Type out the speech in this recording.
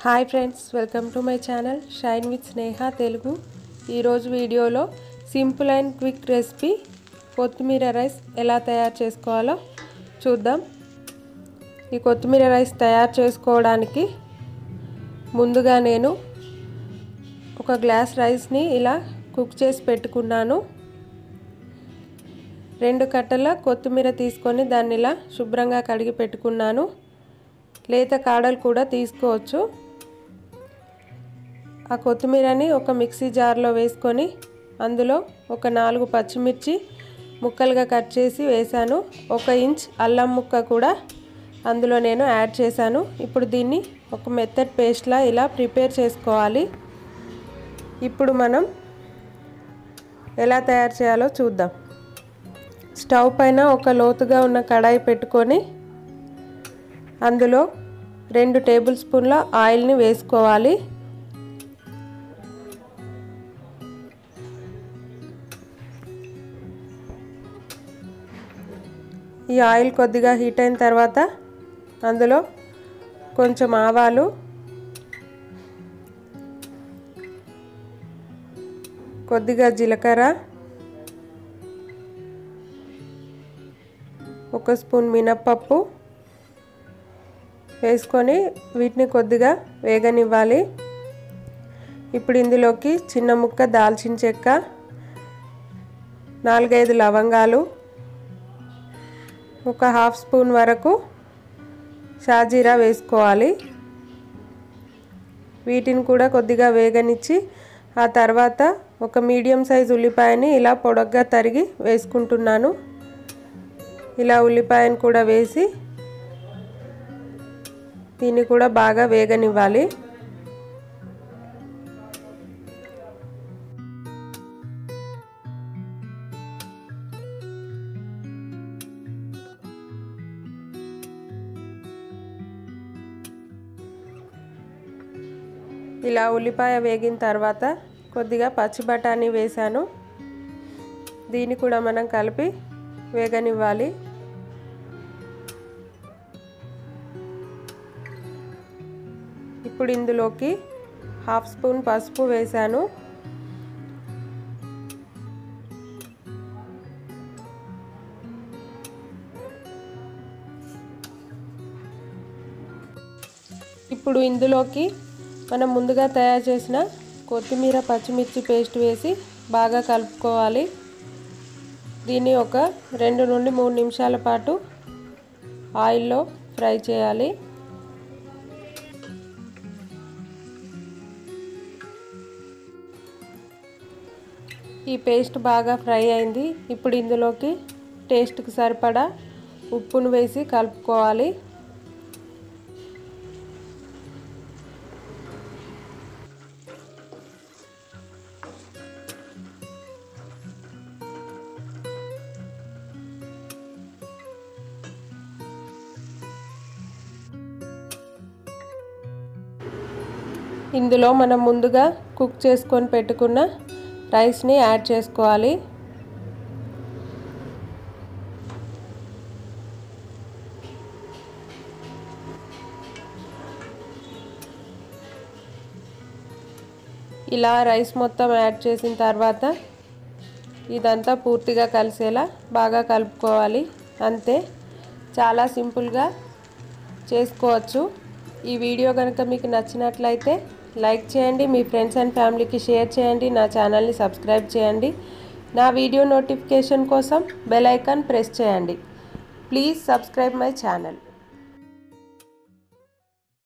Hi friends, welcome to my channel shine with Sneha Telugu. ఈరోజు వీడియోలో simple and quick recipe కొత్తిమీర rice ఎలా తయారు చేసుకోవాలో చూద్దాం. ఈ కొత్తిమీర రైస్ తయారు చేసుకోవడానికి ముందుగా నేను ఒక గ్లాస్ రైస్ని ఇలా కుక్ చేసి పెట్టుకున్నాను. 2 కట్టల కొత్తిమీర తీసుకొని దాన్ని ఇలా శుభ్రంగా కడిగి పెట్టుకున్నాను. లేత కాడలు కూడా తీసుకోవచ్చు. ఆ కొత్తిమీరని ఒక మిక్సీ జార్లో వేసుకొని అందులో ఒక 4 పచ్చిమిర్చి ముక్కలుగా కట్ చేసి వేసాను. 1 ఇంచ్ అల్లం ముక్క కూడా అందులో నేను యాడ్ చేశాను. ఇప్పుడు దీన్ని ఒక మెత్తటి పేస్ట్లా ఇలా ప్రిపేర్ చేసుకోవాలి. ఇప్పుడు మనం ఎలా తయారు చేయాలో చూద్దాం. స్టవ్ పైన ఒక లోతుగా ఉన్న కడాయి పెట్టుకొని అందులో 2 టేబుల్ స్పూన్ల ఆయిల్ని వేసుకోవాలి. ఈ ఆయిల్ కొద్దిగా హీట్ అయిన తర్వాత అందులో కొంచెం ఆవాలు, కొద్దిగా జీలకర్ర, 1 స్పూన్ మినప్పప్పు వేసుకొని వీటిని కొద్దిగా వేగనివ్వాలి. ఇప్పుడు ఇందులోకి చిన్న ముక్క దాల్చిన చెక్క, 4-5 లవంగాలు, ఒక 1/2 స్పూన్ వరకు షాజీరా వేసుకోవాలి. వీటిని కూడా కొద్దిగా వేగనిచ్చి ఆ తర్వాత ఒక మీడియం సైజ్ ఉల్లిపాయని ఇలా పొడగ్గా తరిగి వేసుకుంటున్నాను. ఇలా ఉల్లిపాయను కూడా వేసి దీన్ని కూడా బాగా వేగనివ్వాలి. ఇలా ఉల్లిపాయ వేగిన తర్వాత కొద్దిగా పచ్చి బఠానీ వేసాను. దీన్ని కూడా మనం కలిపి వేగనివ్వాలి. ఇప్పుడు ఇందులోకి 1/2 స్పూన్ పసుపు వేసాను. ఇప్పుడు ఇందులోకి మనం ముందుగా తయారు చేసిన కొత్తిమీర పచ్చిమిర్చి పేస్ట్ వేసి బాగా కలుపుకోవాలి. దీన్ని ఒక 2 నుండి 3 నిమిషాల పాటు ఆయిల్లో ఫ్రై చేయాలి. ఈ పేస్ట్ బాగా ఫ్రై అయింది. ఇప్పుడు ఇందులోకి టేస్ట్కి సరిపడా ఉప్పును వేసి కలుపుకోవాలి. ఇందులో మనం ముందుగా కుక్ చేసుకొని పెట్టుకున్న రైస్ని యాడ్ చేసుకోవాలి. ఇలా రైస్ మొత్తం యాడ్ చేసిన తర్వాత ఇదంతా పూర్తిగా కలిసేలా బాగా కలుపుకోవాలి. అంతే, చాలా సింపుల్గా చేసుకోవచ్చు. ఈ వీడియో కనుక మీకు నచ్చినట్లయితే లైక్ చేయండి, మీ ఫ్రెండ్స్ అండ్ ఫ్యామిలీకి షేర్ చేయండి, నా ఛానల్ని సబ్స్క్రైబ్ చేయండి. నా వీడియో నోటిఫికేషన్ కోసం బెల్ ఐకాన్ ప్రెస్ చేయండి. Please subscribe my channel.